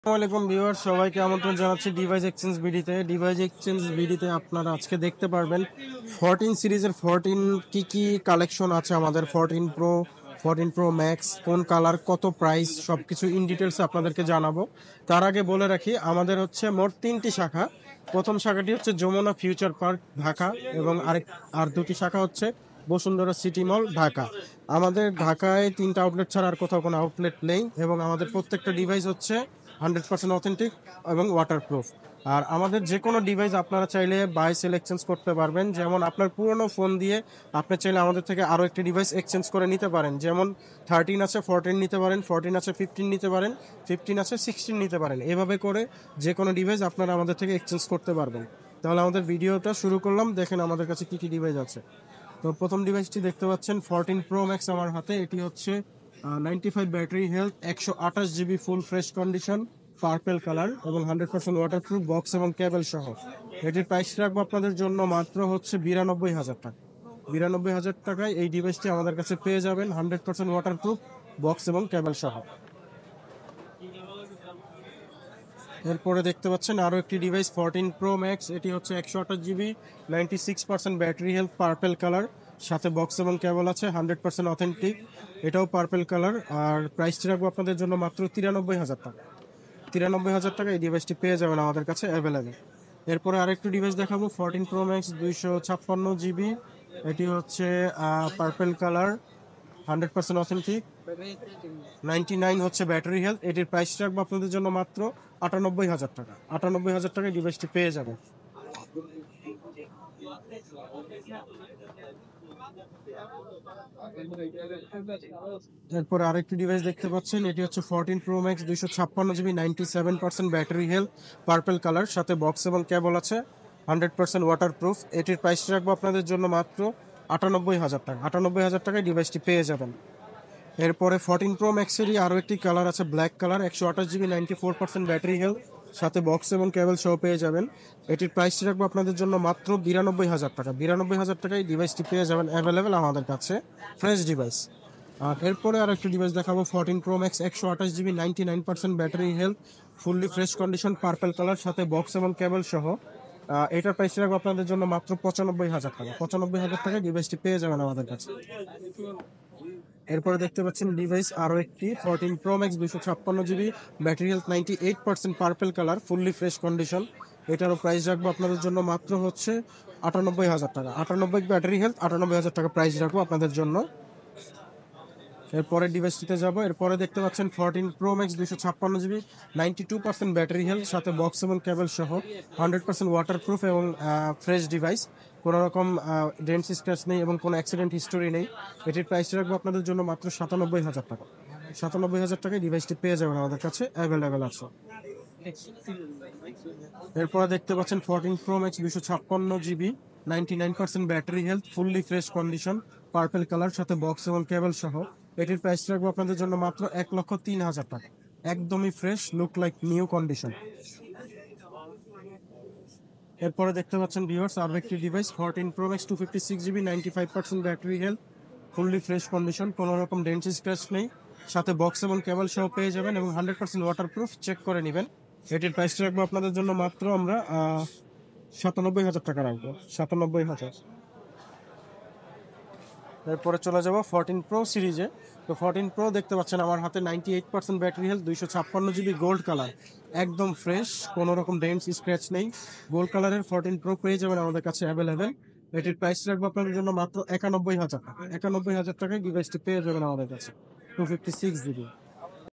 আসসালামাইকুম ভিউয়ার, সবাইকে আমন্ত্রণ জানাচ্ছি ডিভাইস এক্সচেঞ্জ বিডিতে। ডিভাইস এক্সচেঞ্জ বিডিতে আপনারা আজকে দেখতে পারবেন 14 সিরিজের 14 কি কালেকশন আছে আমাদের। 14 প্রো, 14 প্রো ম্যাক্স, কোন কালার, কত প্রাইস, সবকিছু ইন ডিটেলস আপনাদেরকে জানাবো। তার আগে বলে রাখি, আমাদের হচ্ছে মোট 3টি শাখা। প্রথম শাখাটি হচ্ছে যমুনা ফিউচার পার্ক ঢাকা, এবং আর দুটি শাখা হচ্ছে বসুন্ধরা সিটি মল ঢাকা। আমাদের ঢাকায় 3টা আউটলেট ছাড়া আর কোথাও কোনো আউটলেট নেই, এবং আমাদের প্রত্যেকটা ডিভাইস হচ্ছে 100% অথেন্টিক এবং ওয়াটারপ্রুফ। আর আমাদের যে কোনো ডিভাইস আপনারা চাইলে বাই সেল এক্সচেঞ্জ করতে পারবেন। যেমন আপনার পুরনো ফোন দিয়ে আপনি চাইলে আমাদের থেকে আরও একটি ডিভাইস এক্সচেঞ্জ করে নিতে পারেন। যেমন 13 আছে, 14 নিতে পারেন, 14 আছে 15 নিতে পারেন, 15 আছে 16 নিতে পারেন। এভাবে করে যে কোনো ডিভাইস আপনারা আমাদের থেকে এক্সচেঞ্জ করতে পারবেন। তাহলে আমাদের ভিডিওটা শুরু করলাম। দেখেন আমাদের কাছে কী কী ডিভাইস আছে। তো প্রথম ডিভাইসটি দেখতে পাচ্ছেন 14 প্রো ম্যাক্স আমার হাতে। এটি হচ্ছে 95 battery health, 128 GB full fresh condition, purple colour এবং 100% ওয়াটারপ্রুফ, বক্স এবং কেবল সহ। এটির প্রাইস রাখবো আপনাদের জন্য মাত্র হচ্ছে 92,000 টাকা। 92,000 টাকায় এই ডিভাইসটি আমাদের কাছে পেয়ে যাবেন, 100% ওয়াটারপ্রুফ, বক্স এবং কেবল সহ। এরপরে দেখতে পাচ্ছেন আরও একটি ডিভাইস 14 প্রো ম্যাক্স। এটি হচ্ছে 128 GB, 96% battery health, purple colour, সাথে বক্স এবং কেবল আছে, 100% অথেন্টিক, এটাও পার্পেল কালার। আর প্রাইসটি রাখবো আপনাদের জন্য মাত্র 93,000 টাকা। 93,000 টাকা এই ডিভাইসটি পেয়ে যাবেন আমাদের কাছে অ্যাভেলেবেল। এরপরে আরেকটি ডিভাইস দেখাবো 14 প্রো ম্যাক্স, 256 জিবি। এটি হচ্ছে পার্পেল কালার, 100% অথেন্টিক, 99 হচ্ছে ব্যাটারি হেলথ। এটির প্রাইস রাখবো আপনাদের জন্য মাত্র 98,000 টাকা। 98,000 টাকায় ডিভাইসটি পেয়ে যাবেন। এরপর আরেকটি ডিভাইস দেখতে পাচ্ছেন, এটি হচ্ছে 14 pro max, 256 GB, 97% battery health, purple colour, সাথে বক্স এবং কেবল আছে, 100% ওয়াটারপ্রুফ। এটির প্রাইস রাখবো আপনাদের জন্য মাত্র 98,000 টাকা। 98,000 টাকায় ডিভাইসটি পেয়ে যাবেন। এরপরে 14 প্রো ম্যাক্সেরই আরও একটি কালার আছে, black colour, 128 GB, 94% battery health, সাথে বক্স এবং কেবল সহ পেয়ে যাবেন। এটির প্রাইস রাখবো আপনাদের জন্য মাত্র 92,000 টাকা। 92,000 টাকায় ডিভাইসটি পেয়ে যাবেন অ্যাভেলেবেল আমাদের কাছে, ফ্রেশ ডিভাইস। আর এরপরে আর একটি ডিভাইস দেখাবো 14 pro max, 128 GB, 99% battery health, fully fresh condition, purple colour, সাথে বক্স এবং কেবল সহ। এটার প্রাইস রাখবো আপনাদের জন্য মাত্র 95,000 টাকা। 95,000 টাকায় ডিভাইসটি পেয়ে যাবেন আমাদের কাছে। এরপরে দেখতে পাচ্ছেন ডিভাইস আরও একটি 14 pro max, 256 GB, battery health 98%, purple colour, fully fresh condition. এটারও প্রাইস রাখবো আপনাদের জন্য মাত্র হচ্ছে 98,000 টাকা। 98 ব্যাটারি হেলথ, 98,000 টাকা প্রাইস রাখবো আপনাদের জন্য। এরপরে ডিভাইসটিতে যাবো। এরপরে দেখতে পাচ্ছেন 14 pro max, 256 GB, 92% battery health, সাথে বক্স এবং কেবল সহ, 100% ওয়াটারপ্রুফ এবং ফ্রেশ ডিভাইস। কোনো রকম ডেন্ট স্ক্র্যাচ নেই এবং কোনো অ্যাক্সিডেন্ট হিস্টোরি নেই। এটির প্রাইস রাখবো আপনাদের জন্য মাত্র 97,000 টাকা। 97,000 টাকায় ডিভাইসটি পেয়ে যাবেন আমাদের কাছে অ্যাভেলেবেল আছে। এরপরে দেখতে পাচ্ছেন 14 pro max, 256 GB, 99% battery health, fully fresh condition, purple colour, সাথে বক্স এবং কেবল সহ। এটির প্রাইস রাখবো আপনাদের জন্য মাত্র 1,03,000 টাকা। একদমই fresh, look like new condition. এরপরে দেখতে পাচ্ছেন ভিউয়ার্স আরও একটি device 14 pro max, 256 GB, 95% battery health, fully fresh condition, কোনো রকম ডেন্ট স্ক্র্যাচ নেই, সাথে বক্স এবং কেবল সহ পেয়ে যাবেন এবং 100% ওয়াটারপ্রুফ। চেক করে নেবেন। এটির প্রাইস রাখবো আপনাদের জন্য মাত্র আমরা 97,000 টাকা রাখবো। 97,000। এরপরে চলে যাবো 14 প্রো সিরিজে। তো 14 প্রো দেখতে পাচ্ছেন আমার হাতে, 98% battery health, 256 GB, gold colour, একদম ফ্রেশ, কোনো রকম ডেন্টস স্ক্র্যাচ নেই। গোল্ড কালারের 14 প্রো পেয়ে যাবেন আমাদের কাছে অ্যাভেলেবেল। এটির প্রাইস রাখবো আপনাদের জন্য মাত্র 91,000 টাকা। 91,000 টাকায় ডিভাইসটি পেয়ে যাবেন আমাদের কাছে, 256 জিবি।